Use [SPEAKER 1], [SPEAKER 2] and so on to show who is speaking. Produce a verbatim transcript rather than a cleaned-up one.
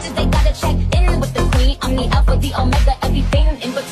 [SPEAKER 1] bitches, they gotta check in with the queen. I'm the alpha, the omega, everything in between.